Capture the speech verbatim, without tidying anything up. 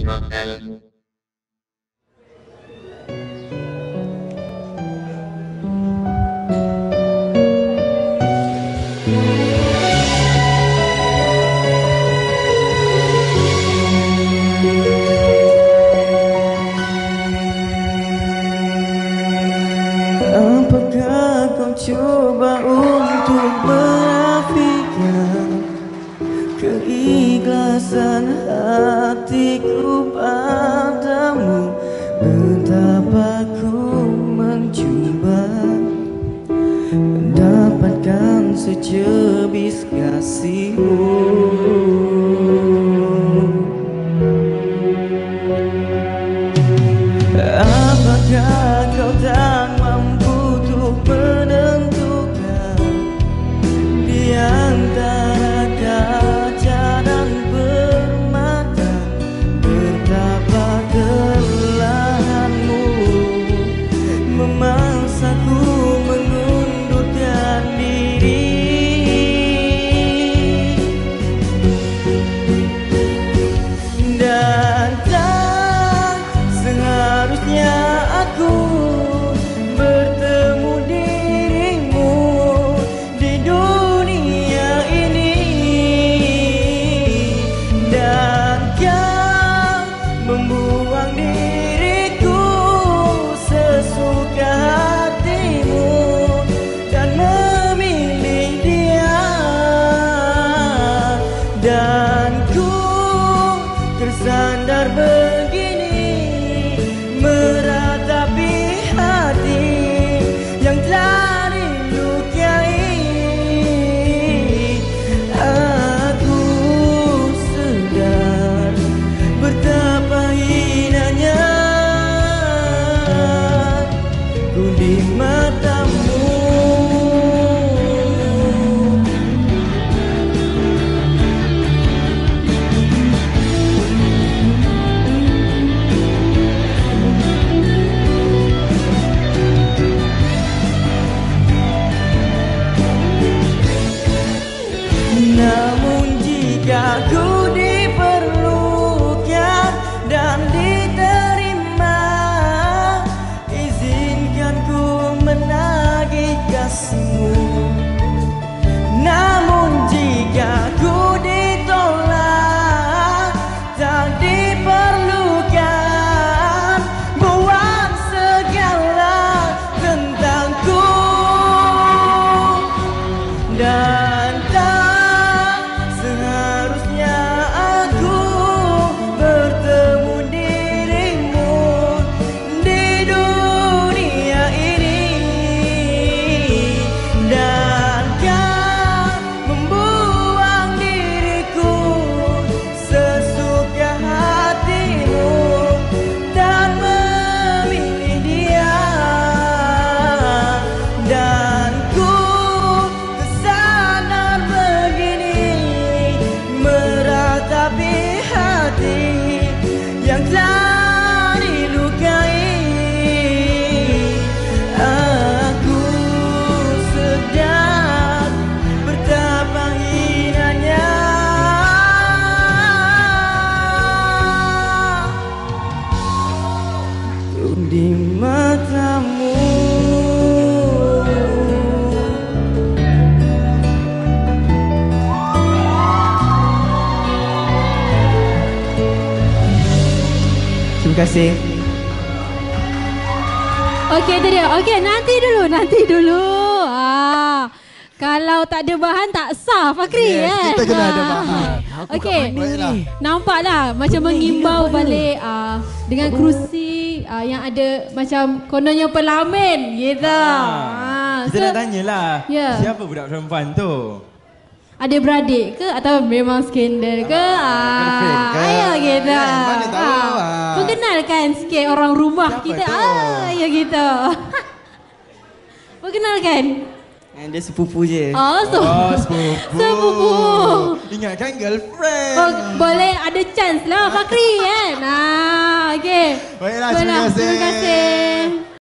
Hotel. Apakah kau coba untuk menafikan keikhlasan hatiku padamu? Betapa ku mencoba mendapatkan secebis kasihmu. Apakah kau tak mampu untuk menentukan di antara kaca dan permata betapa kelelahanmu memaksaku mengundurkan diri, dan tak seharusnya aku bertemu dirimu di dunia ini, dan kau membuang diriku sesuka hatimu dan memilih dia, dan ku tersandar begini meratapi hati yang telah dilukai. Aku sedar betapa hinanya ku di matamu. Namun jika ku diperlukan dan diterima, izinkan ku menagih kasihmu. Namun jika ku ditolak, tak diperlukan, buang segala tentangku, dan tak seharusnya aku bertemu dirimu di dunia ini, dan kau membuang diriku sesuka hatimu dan memilih dia, dan ku kesana begini meratapi hati yang telah dilukai. Aku sedar betapa hinanya ku di matamu. Terima kasih. Okey, itu dia. Okey, nanti dulu, nanti dulu. Ah, kalau tak ada bahan tak sah, Fakri. Yes, kan? kita kena ada bahan. Okey, Baiklah. nampaklah macam mengimbau balik ah, dengan kerusi ah, yang ada macam kononnya pelamin gitu. Ah, Kita so, nak tanyalah, Ya. siapa budak perempuan tu? adik-beradik ke atau memang skandal ke? girlfriend ke? Ah, ayo gitu. Ya, mana tahu, ah. Perkenalkan sikit orang rumah Siapa kita. tu? Ah, ya gitu. Perkenalkan. Eh, Dia sepupu je. Oh, so, Oh, sepupu. sepupu. Ingatkan girlfriend. Oh, boleh ada chance lah Fakri kan. Ah, okey. Baiklah, Baiklah, terima kasih. Terima kasih.